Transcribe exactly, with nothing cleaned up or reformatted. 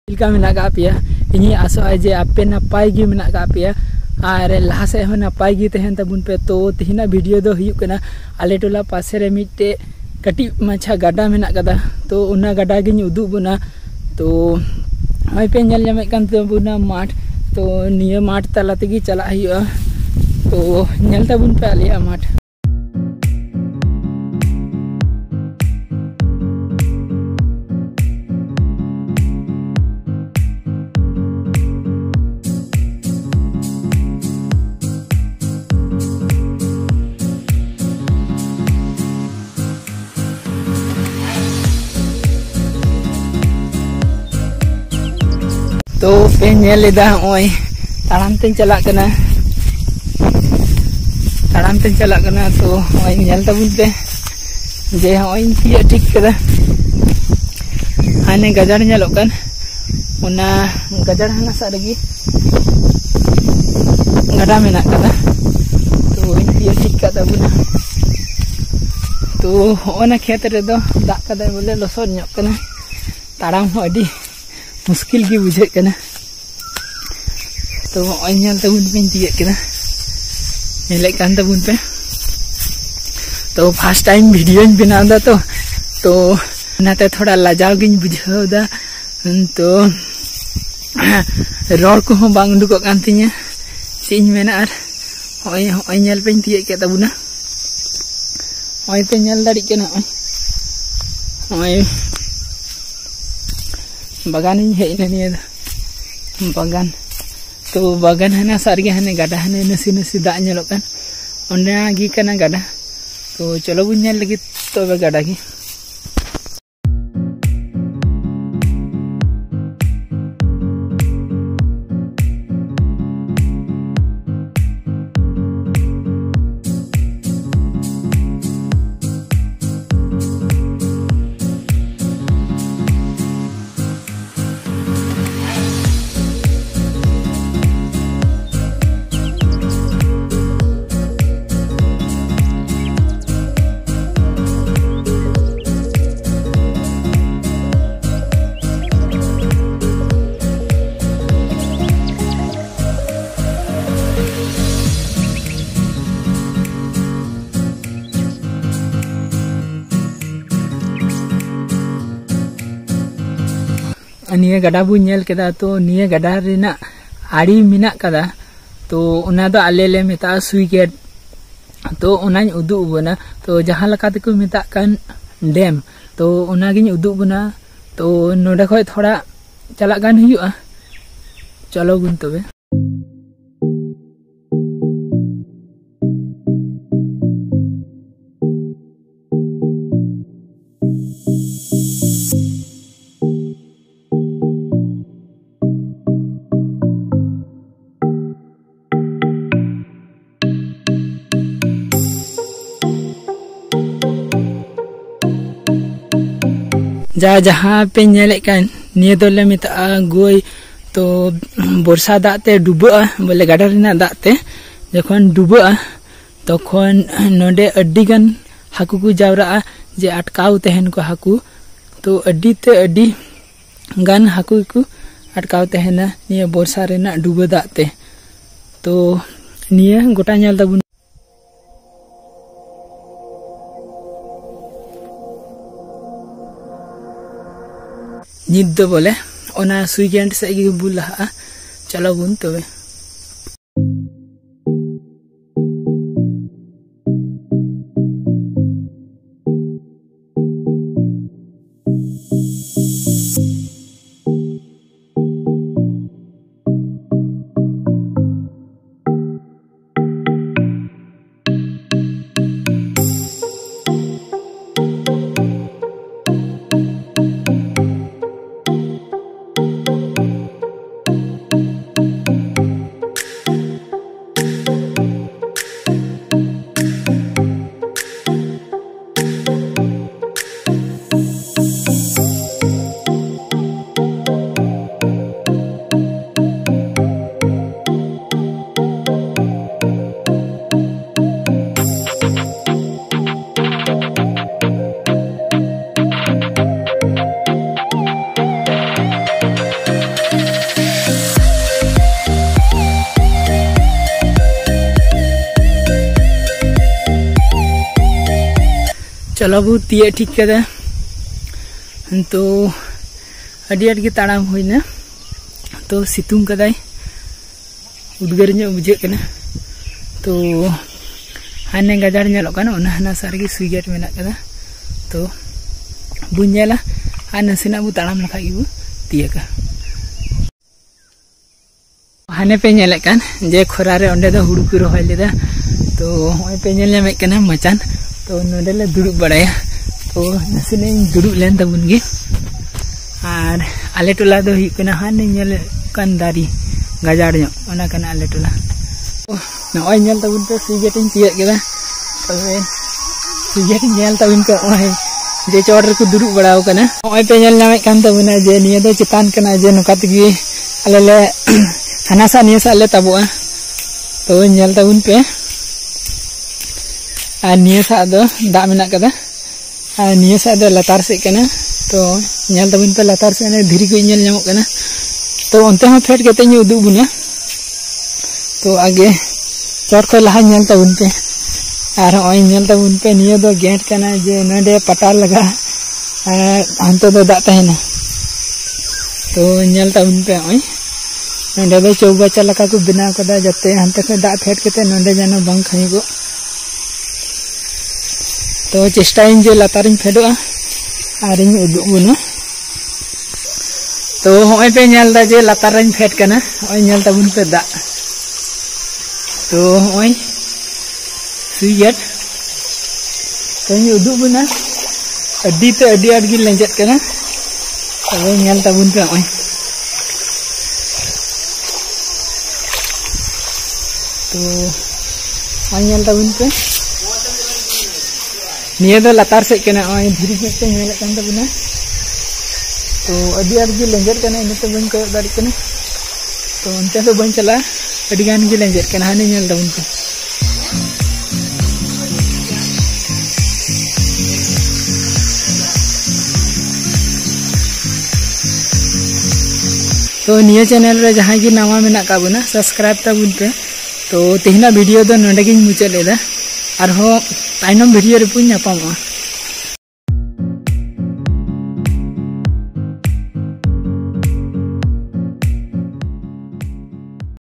चिल्का मेना का पेया इनी आसोआ जे आपे नपाय गे मेना का पेया और लहा से हो नपाय गे तहन तबुन पे। तो तिहिना वीडियो दो हुयुग कना आले टोला पासे रे मिट्टे कटी माछा गाडा मेना कदा। तो उना गाडा गिन उदुग बुना। तो हय पे नेल जामे कान तबुना माठ। तो निया माठ तला तेगी चला हुयुआ। तो नेल तबुन पे आलिया माठ। तो पे नेल लेदा ओय ताड़ाम तें चला कना ताड़ाम तें चला कना। तो ओय नेल तबुन पे जे ओय तिया ठीक कदा हाने गजर नेलो कन उना गजर हाना सारगी गडा मेना कदा। तो ओय तिया ठीक कदा बुना। तो ओना खेत रे दो दाग कदा बोले लसोद ᱧᱚᱜ कना ताड़ाम हो अडी मुश्किल की बुझे कना। तो नेल तबुन पे तिये कना नेले कान तबुन पे। तो फर्स्ट टाइम वीडियो बनादा तो तो नाते थोड़ा लाजाव गिन बुझावदा। तो रोड को हो बांग उडुको कान तिया चिन मेना। आर ओय ओय नेल पे तिये के तबुना ओय पे नेल दाड़ी कना ओय बागान हेना निया बागान। तो बागान हाना सारगे हाने गाडा हाने नसी नसी दाग नेलो कान ओंडे गी कना गाडा। तो चलो बुन नेल लगी तबे गाडा गी। निया गाडा बुन नेल केदा। तो निया गाडा रेना आड़ी मेना कदा। तो उना दो आले ले मेता सुई गेट। तो उनाኝ उदुग बना। तो जहां लका तेको मेता कान डैम। तो उना गिन उदुग बना। तो नोडे खय थोड़ा चला गान हुयुआ। चलो बुन तबे। जा जहाँ पे नेले कान निया दोले मेता गोई। तो बर्षा दाते डुबा बोले गाडा रेना दाते जखन डुबा तखन नोडे अड्डी गान हाकू को जावरा जे अटकाव तहन को हाकू। तो अड्डी ते अड्डी गान हाकू को अटकाव तहना निया बर्षा रेना डुबा दाते। तो निया गोटा नेल तबुन। निद दो बोले ओना सुई गेंट से गी बुला। चलो बुन तबे। चलो बो तिये ठीक कदा तो अड़ी आड़ गे ताड़ाम होइना तो सितुंग कदाय उद्गार ᱧᱚᱜ बुझाᱹᱜ कना तो हाने गाजार ᱧᱮᱞᱚᱜ ᱠᱟᱱᱟ ᱚᱱᱟ ᱦᱟᱱᱟ ᱥᱟᱨᱜᱮ ᱥᱩᱭ ᱜᱮᱴ ᱢᱮᱱᱟᱜ ᱠᱟᱫᱟ तो बुन ᱧᱮᱞᱟ ᱟᱨ ᱱᱟᱥᱮᱱᱟᱜ ᱵᱚ ताड़ाम लखा ᱜᱮᱵᱚ तियाका हाने पे ᱧᱮᱞᱮᱫ ᱠᱟᱱ जे खरा रे ओंडे दो हुड़ू को रोहय लेदा तो होय पे ᱧᱮᱞ ᱧᱟᱢᱮᱫ ᱠᱟᱱᱟ मचान तो नोडे ले दुड़ुब बड़ाया तो नसेने दुड़ुब लेन तबुन गे और आले टोला दो हुई कना हाने ᱧᱮᱞ कान दारी गाजार ᱧᱚᱜ ओना कना आले टोला नॉय ᱧᱮᱞ तबुन पे सुइगेट इन तिया केदा तबे सुइगेट ᱧᱮल तबुन पे ओय जे चोर रे को दुड़ुब बड़ाव कना ओय पे ᱧᱮल ᱧᱟᱢᱮᱫ ᱠᱟᱱ तबुना जे निया दो चितान कना जे नोका तगी आले ले हनासा निया सा ले तबुआ तो ᱧᱮल तबुन पे और निया सा दो दा मेना कदा और निया सा दो लतार से कना तो ᱧᱮल तबुन पे लतार से ने धीरी को ᱧᱮल ᱧᱟᱢᱚᱜ कना तो उनते हम फेट केते ᱧu उदुग बुना तो आगे चोर को लहा ᱧᱮल तबुन पे और ओय ᱧᱮल तबुन पे निया दो गेट कना जे नडे पटार लगा हंतो दो दा तहेना तो ᱧᱮल तबुन पे ओय नडे दो चौबाचा लका को बनाव कदा जते हंते से दा फेट केते नडे जानो बांग खाई गो तो चेष्टाइन जे लतारिन फेडोआ और इन उदुग बुना तो होय पे ᱧᱮल दा जे लतारिन फेट कना ओय ᱧᱮल तबुन पे दा तो होय सुइगेट तो इन उदुग बुना अड्डी ते अड्डी आड़ गी लेंजेट कना तो ᱧᱮल तबुन पे ओय तो ओय ᱧᱮल तबुन पे निया दो लतार से कना ओय धीरी केते ᱧᱮᱞ कान तबुना तो अड्डी आड़ गी लेंजेट कना इनते बन को दाड़ी कना तो उनते तो बन चला अड्डी गान गी लेंजेट कना हाने ᱧᱮल तबुन पे तो निया चैनल रे जहां गी नवा मेना का बुना सब्सक्राइब तबुन पे तो तेहना वीडियो दो नोडे गिन मुचाद लेदा और हो ताइनम वीडियो रे पुन नापामा।